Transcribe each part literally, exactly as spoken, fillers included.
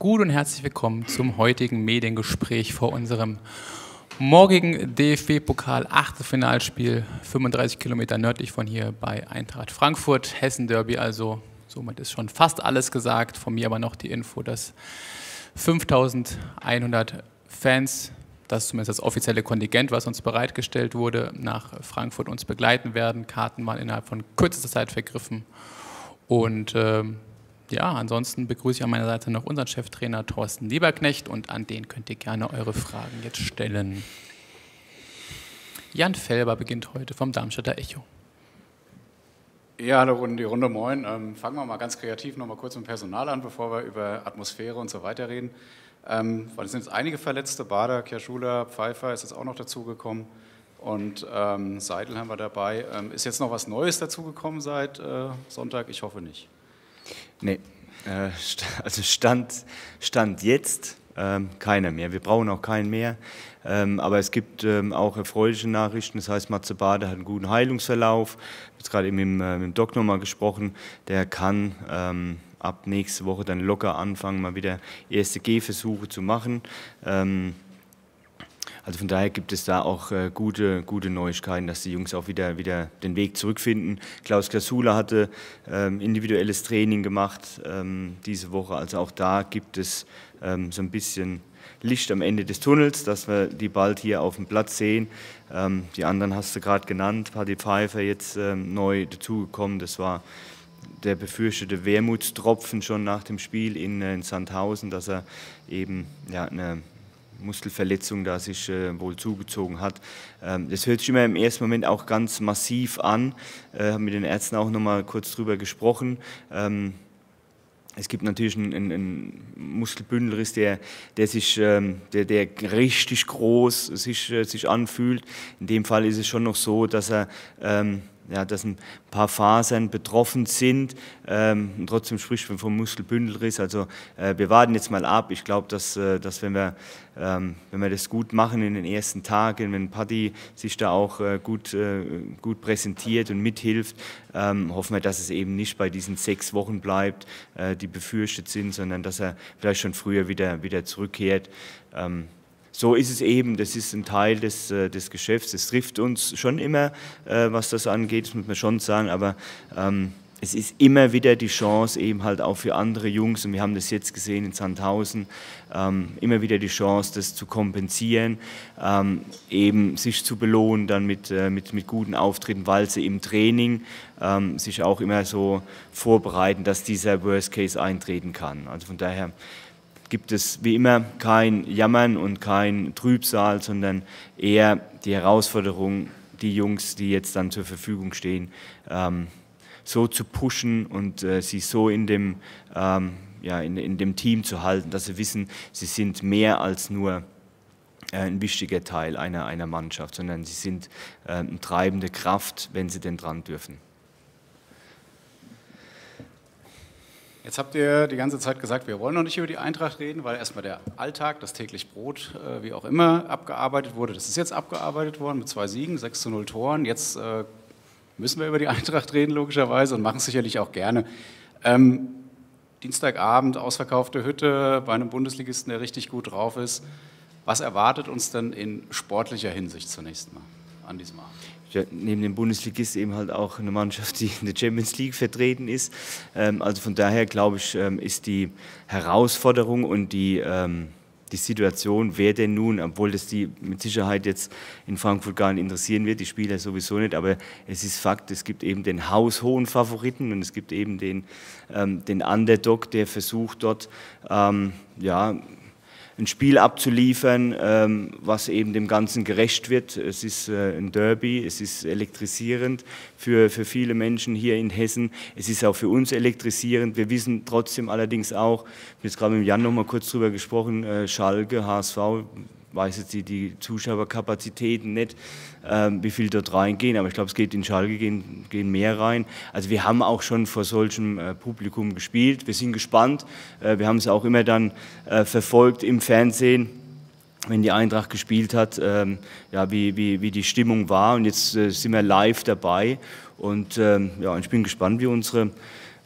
gut und herzlich willkommen zum heutigen Mediengespräch vor unserem morgigen D F B-Pokal-Achtelfinalspiel, fünfunddreißig Kilometer nördlich von hier bei Eintracht Frankfurt, Hessen-Derby. Also somit ist schon fast alles gesagt. Von mir aber noch die Info, dass fünftausendeinhundert Fans, das ist zumindest das offizielle Kontingent, was uns bereitgestellt wurde, nach Frankfurt uns begleiten werden. Karten waren innerhalb von kürzester Zeit vergriffen. Und ähm, ja, ansonsten begrüße ich an meiner Seite noch unseren Cheftrainer Thorsten Lieberknecht und an den könnt ihr gerne eure Fragen jetzt stellen. Jan Felber beginnt heute vom Darmstädter Echo. Ja, hallo in die Runde, moin. Ähm, fangen wir mal ganz kreativ noch mal kurz mit dem Personal an, bevor wir über Atmosphäre und so weiter reden. Ähm, weil es sind jetzt einige Verletzte, Bader, Kirschula, Pfeiffer ist jetzt auch noch dazugekommen und ähm, Seidel haben wir dabei. Ähm, ist jetzt noch was Neues dazugekommen seit äh, Sonntag? Ich hoffe nicht. Nee, äh, also Stand, Stand jetzt ähm, keiner mehr. Wir brauchen auch keinen mehr. Ähm, aber es gibt ähm, auch erfreuliche Nachrichten. Das heißt, Matze Bader hat einen guten Heilungsverlauf. Ich habe jetzt gerade eben mit, äh, mit dem Doc nochmal gesprochen. Der kann ähm, ab nächste Woche dann locker anfangen, mal wieder erste Gehversuche zu machen. Ähm, Also von daher gibt es da auch äh, gute, gute Neuigkeiten, dass die Jungs auch wieder, wieder den Weg zurückfinden. Klaus Klasula hatte ähm, individuelles Training gemacht ähm, diese Woche, also auch da gibt es ähm, so ein bisschen Licht am Ende des Tunnels, dass wir die bald hier auf dem Platz sehen. Ähm, die anderen hast du gerade genannt, Paddy Pfeiffer jetzt ähm, neu dazugekommen, das war der befürchtete Wermutstropfen schon nach dem Spiel in, in Sandhausen, dass er eben ja, eine Muskelverletzung da sich äh, wohl zugezogen hat. Ähm, das hört sich immer im ersten Moment auch ganz massiv an. Ich äh, habe mit den Ärzten auch noch mal kurz drüber gesprochen. Ähm, es gibt natürlich einen, einen Muskelbündelriss, der, der, sich, ähm, der, der richtig groß sich, äh, sich anfühlt. In dem Fall ist es schon noch so, dass er ähm, ja, dass ein paar Fasern betroffen sind. Ähm, und trotzdem spricht man vom Muskelbündelriss. Also äh, wir warten jetzt mal ab. Ich glaube, dass, äh, dass wenn, wir, ähm, wenn wir das gut machen in den ersten Tagen, wenn Paddy sich da auch äh, gut, äh, gut präsentiert und mithilft, ähm, hoffen wir, dass es eben nicht bei diesen sechs Wochen bleibt, äh, die befürchtet sind, sondern dass er vielleicht schon früher wieder, wieder zurückkehrt. Ähm, So ist es eben, das ist ein Teil des, des Geschäfts, es trifft uns schon immer, äh, was das angeht, das muss man schon sagen, aber ähm, es ist immer wieder die Chance eben halt auch für andere Jungs, und wir haben das jetzt gesehen in Sandhausen, ähm, immer wieder die Chance, das zu kompensieren, ähm, eben sich zu belohnen dann mit, äh, mit, mit guten Auftritten, weil sie im Training ähm, sich auch immer so vorbereiten, dass dieser Worst Case eintreten kann. Also von daher gibt es wie immer kein Jammern und kein Trübsal, sondern eher die Herausforderung, die Jungs, die jetzt dann zur Verfügung stehen, ähm, so zu pushen und äh, sie so in dem, ähm, ja, in, in dem Team zu halten, dass sie wissen, sie sind mehr als nur äh, ein wichtiger Teil einer, einer Mannschaft, sondern sie sind äh, eine treibende Kraft, wenn sie denn dran dürfen. Jetzt habt ihr die ganze Zeit gesagt, wir wollen noch nicht über die Eintracht reden, weil erstmal der Alltag, das tägliche Brot, äh, wie auch immer, abgearbeitet wurde. Das ist jetzt abgearbeitet worden mit zwei Siegen, sechs zu null Toren. Jetzt äh, müssen wir über die Eintracht reden, logischerweise, und machen es sicherlich auch gerne. Ähm, Dienstagabend, ausverkaufte Hütte bei einem Bundesligisten, der richtig gut drauf ist. Was erwartet uns denn in sportlicher Hinsicht zunächst mal an diesem Abend? Ja, neben dem Bundesligist eben halt auch eine Mannschaft, die in der Champions League vertreten ist. Ähm, also von daher glaube ich, ähm, ist die Herausforderung und die, ähm, die Situation, wer denn nun, obwohl das die mit Sicherheit jetzt in Frankfurt gar nicht interessieren wird, die Spieler sowieso nicht, aber es ist Fakt, es gibt eben den haushohen Favoriten und es gibt eben den, ähm, den Underdog, der versucht dort, ähm, ja, ein Spiel abzuliefern, ähm, was eben dem Ganzen gerecht wird. Es ist äh, ein Derby, es ist elektrisierend für, für viele Menschen hier in Hessen. Es ist auch für uns elektrisierend. Wir wissen trotzdem allerdings auch, ich habe jetzt gerade mit Jan noch mal kurz drüber gesprochen, äh, Schalke, H S V, weiß jetzt die, die Zuschauerkapazitäten nicht, ähm, wie viel dort reingehen, aber ich glaube, es geht in Schalke gehen, gehen mehr rein. Also wir haben auch schon vor solchem äh, Publikum gespielt, wir sind gespannt, äh, wir haben es auch immer dann äh, verfolgt im Fernsehen, wenn die Eintracht gespielt hat, ähm, ja, wie, wie, wie die Stimmung war, und jetzt äh, sind wir live dabei und, ähm, ja, ich bin gespannt, wie unsere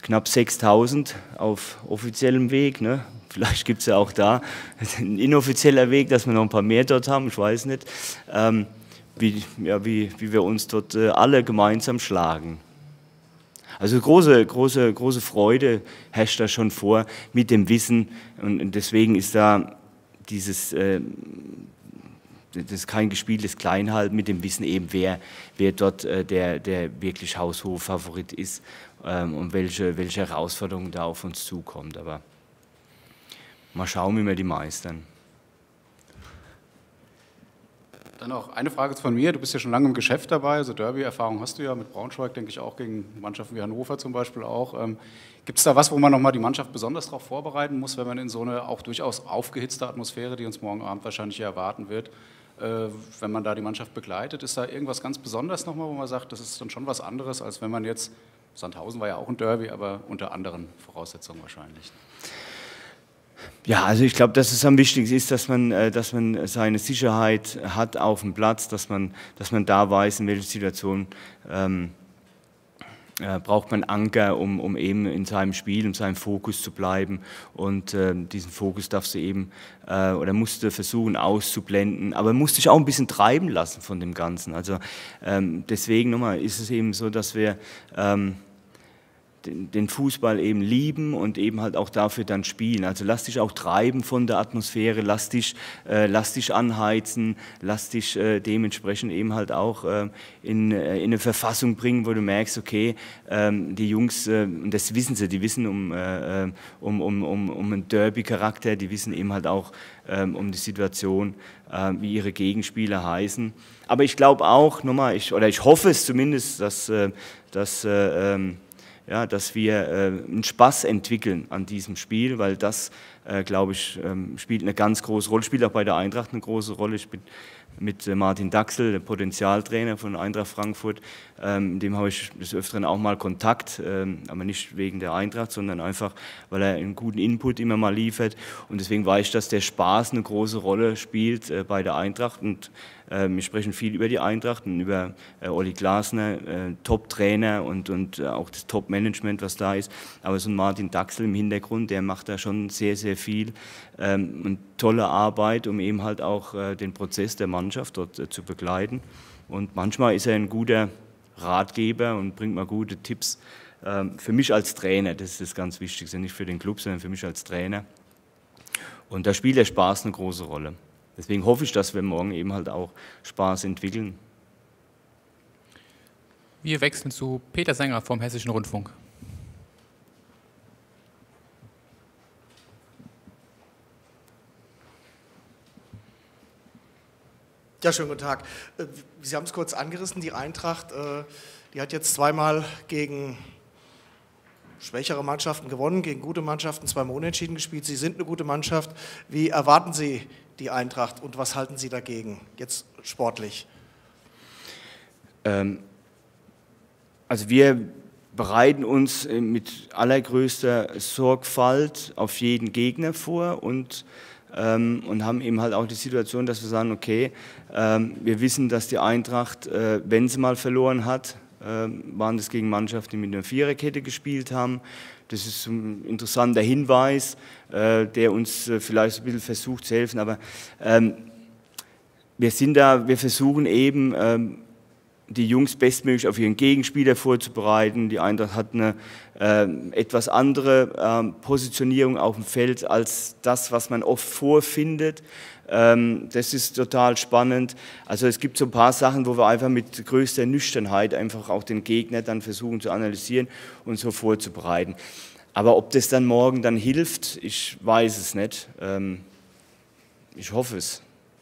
knapp sechstausend auf offiziellem Weg, ne? Vielleicht gibt es ja auch da ein inoffizieller Weg, dass wir noch ein paar mehr dort haben, ich weiß nicht, ähm, wie, ja, wie, wie wir uns dort äh, alle gemeinsam schlagen. Also große, große, große Freude herrscht da schon vor mit dem Wissen, und deswegen ist da dieses, äh, das ist kein gespieltes Kleinhalten, mit dem Wissen eben, wer, wer dort äh, der, der wirklich haushohe Favorit ist ähm, und welche, welche Herausforderungen da auf uns zukommt. Aber mal schauen, wie wir die meistern. Dann auch eine Frage von mir. Du bist ja schon lange im Geschäft dabei, also Derby-Erfahrung hast du ja mit Braunschweig, denke ich, auch gegen Mannschaften wie Hannover zum Beispiel auch. Ähm, Gibt es da was, wo man nochmal die Mannschaft besonders darauf vorbereiten muss, wenn man in so eine auch durchaus aufgehitzte Atmosphäre, die uns morgen Abend wahrscheinlich hier erwarten wird, äh, wenn man da die Mannschaft begleitet? Ist da irgendwas ganz Besonderes nochmal, wo man sagt, das ist dann schon was anderes, als wenn man jetzt, Sandhausen war ja auch ein Derby, aber unter anderen Voraussetzungen wahrscheinlich. Ja, also ich glaube, dass es am wichtigsten ist, dass man, dass man seine Sicherheit hat auf dem Platz, dass man, dass man da weiß, in welcher Situation ähm, äh, braucht man Anker, um, um eben in seinem Spiel, um seinem Fokus zu bleiben, und äh, diesen Fokus darfst du eben äh, oder musst du versuchen auszublenden, aber musst dich auch ein bisschen treiben lassen von dem Ganzen. Also ähm, deswegen nochmal ist es eben so, dass wir ähm, den Fußball eben lieben und eben halt auch dafür dann spielen. Also lass dich auch treiben von der Atmosphäre, lass dich, äh, lass dich anheizen, lass dich äh, dementsprechend eben halt auch äh, in, äh, in eine Verfassung bringen, wo du merkst, okay, ähm, die Jungs, äh, und das wissen sie, die wissen um, äh, um, um, um, um einen Derby-Charakter, die wissen eben halt auch ähm, um die Situation, äh, wie ihre Gegenspieler heißen. Aber ich glaube auch, nochmal, ich, oder ich hoffe es zumindest, dass, äh, dass äh, ähm, Ja, dass wir äh, einen Spaß entwickeln an diesem Spiel, weil das, äh, glaube ich, ähm, spielt eine ganz große Rolle, spielt auch bei der Eintracht eine große Rolle. Ich bin mit äh, Martin Daxel, der Potenzialtrainer von Eintracht Frankfurt, ähm, dem habe ich des Öfteren auch mal Kontakt, ähm, aber nicht wegen der Eintracht, sondern einfach, weil er einen guten Input immer mal liefert, und deswegen weiß ich, dass der Spaß eine große Rolle spielt äh, bei der Eintracht, und äh, wir sprechen viel über die Eintracht und über äh, Olli Glasner, äh, Top-Trainer und, und äh, auch das Top-Management, was da ist, aber so ein Martin Daxel im Hintergrund, der macht da schon sehr, sehr viel ähm, und tolle Arbeit, um eben halt auch äh, den Prozess der Mannschaft dort äh, zu begleiten, und manchmal ist er ein guter Ratgeber und bringt mal gute Tipps ähm, für mich als Trainer, das ist das ganz Wichtigste, nicht für den Club, sondern für mich als Trainer, und da spielt der Spaß eine große Rolle. Deswegen hoffe ich, dass wir morgen eben halt auch Spaß entwickeln. Wir wechseln zu Peter Sänger vom Hessischen Rundfunk. Ja, schönen guten Tag. Sie haben es kurz angerissen, die Eintracht, die hat jetzt zweimal gegen schwächere Mannschaften gewonnen, gegen gute Mannschaften zweimal unentschieden gespielt. Sie sind eine gute Mannschaft. Wie erwarten Sie die Eintracht und was halten Sie dagegen, jetzt sportlich? Ähm, also wir bereiten uns mit allergrößter Sorgfalt auf jeden Gegner vor, und, ähm, und haben eben halt auch die Situation, dass wir sagen, okay, ähm, wir wissen, dass die Eintracht, äh, wenn sie mal verloren hat, äh, waren das gegen Mannschaften, die mit einer Viererkette gespielt haben. Das ist ein interessanter Hinweis, äh, der uns äh, vielleicht ein bisschen versucht zu helfen, aber ähm, wir sind da, wir versuchen eben, ähm, die Jungs bestmöglich auf ihren Gegenspieler vorzubereiten. Die Eintracht hat eine äh, etwas andere äh, Positionierung auf dem Feld als das, was man oft vorfindet. Ähm, das ist total spannend. Also es gibt so ein paar Sachen, wo wir einfach mit größter Nüchternheit einfach auch den Gegner dann versuchen zu analysieren und so vorzubereiten. Aber ob das dann morgen dann hilft, ich weiß es nicht. Ähm, ich hoffe es.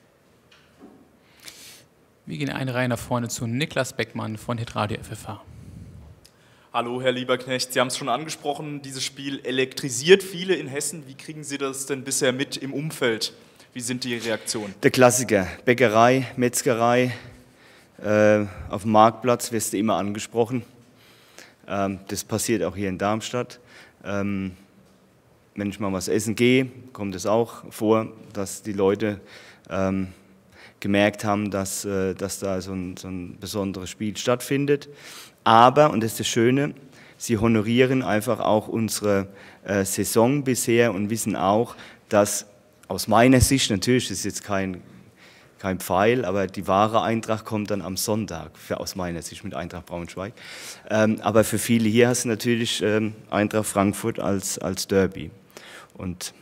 Wir gehen eine Reihe nach vorne zu Niklas Beckmann von Hitradio F F H. Hallo Herr Lieberknecht, Sie haben es schon angesprochen, dieses Spiel elektrisiert viele in Hessen. Wie kriegen Sie das denn bisher mit im Umfeld? Wie sind die Reaktionen? Der Klassiker, Bäckerei, Metzgerei, äh, auf dem Marktplatz wirst du immer angesprochen. Ähm, das passiert auch hier in Darmstadt. Ähm, wenn ich mal was essen gehe, kommt es auch vor, dass die Leute ähm, gemerkt haben, dass, dass da so ein, so ein besonderes Spiel stattfindet. Aber, und das ist das Schöne, sie honorieren einfach auch unsere äh, Saison bisher und wissen auch, dass aus meiner Sicht, natürlich ist jetzt kein, kein Pfeil, aber die wahre Eintracht kommt dann am Sonntag, für, aus meiner Sicht mit Eintracht Braunschweig. Ähm, aber für viele hier hast du natürlich ähm, Eintracht Frankfurt als, als Derby. Und,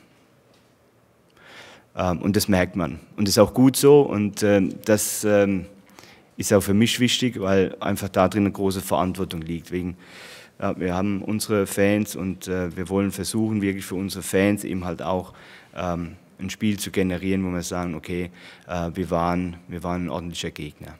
ähm, und das merkt man. Und das ist auch gut so. Und ähm, das ähm, ist auch für mich wichtig, weil einfach da drin eine große Verantwortung liegt. Wegen, ja, wir haben unsere Fans und äh, wir wollen versuchen, wirklich für unsere Fans eben halt auch ähm, ein Spiel zu generieren, wo wir sagen, okay, äh, wir, waren, wir waren ein ordentlicher Gegner.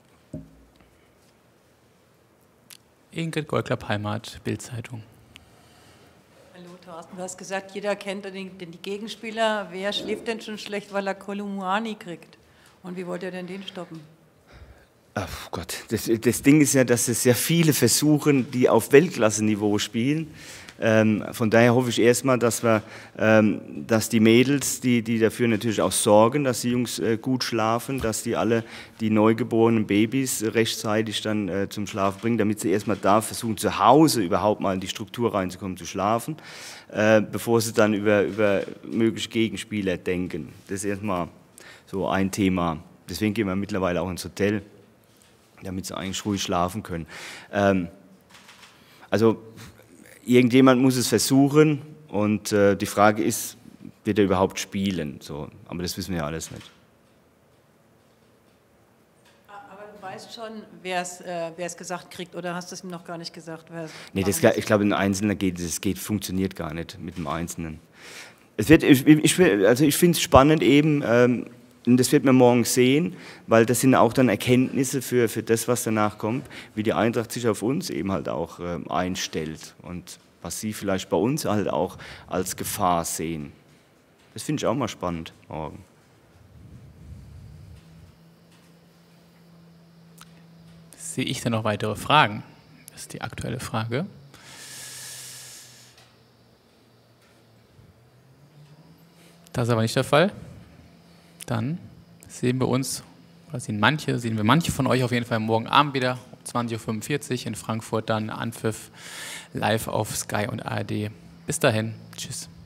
Ingrid Goldklapp, Heimat, Bild-Zeitung. Hallo Thorsten, du hast gesagt, jeder kennt den, den die Gegenspieler. Wer schläft denn schon schlecht, weil er Kolumuani kriegt? Und wie wollt ihr denn den stoppen? Ach Gott, das, das Ding ist ja, dass es sehr viele versuchen, die auf Weltklasse-Niveau spielen. Ähm, von daher hoffe ich erstmal, dass wir, ähm, dass die Mädels, die, die dafür natürlich auch sorgen, dass die Jungs äh, gut schlafen, dass die alle die neugeborenen Babys äh, rechtzeitig dann äh, zum Schlafen bringen, damit sie erstmal da versuchen, zu Hause überhaupt mal in die Struktur reinzukommen, zu schlafen, äh, bevor sie dann über, über mögliche Gegenspieler denken. Das ist erstmal so ein Thema. Deswegen gehen wir mittlerweile auch ins Hotel, damit sie eigentlich ruhig schlafen können. Ähm, also irgendjemand muss es versuchen und äh, die Frage ist, wird er überhaupt spielen? So, aber das wissen wir ja alles nicht. Aber du weißt schon, wer es äh, gesagt kriegt, oder hast du es ihm noch gar nicht gesagt? Nee, das, ich glaube, ein Einzelner geht, das geht, funktioniert gar nicht mit dem Einzelnen. Es wird, ich, ich, also ich finde es spannend eben, ähm, und das wird man morgen sehen, weil das sind auch dann Erkenntnisse für, für das, was danach kommt, wie die Eintracht sich auf uns eben halt auch äh, einstellt und was sie vielleicht bei uns halt auch als Gefahr sehen. Das finde ich auch mal spannend morgen. Sehe ich denn noch weitere Fragen? Das ist die aktuelle Frage. Das ist aber nicht der Fall. Dann sehen wir uns, oder sehen manche, sehen wir manche von euch auf jeden Fall morgen Abend wieder um zwanzig Uhr fünfundvierzig in Frankfurt, dann Anpfiff live auf Sky und A R D. Bis dahin, tschüss.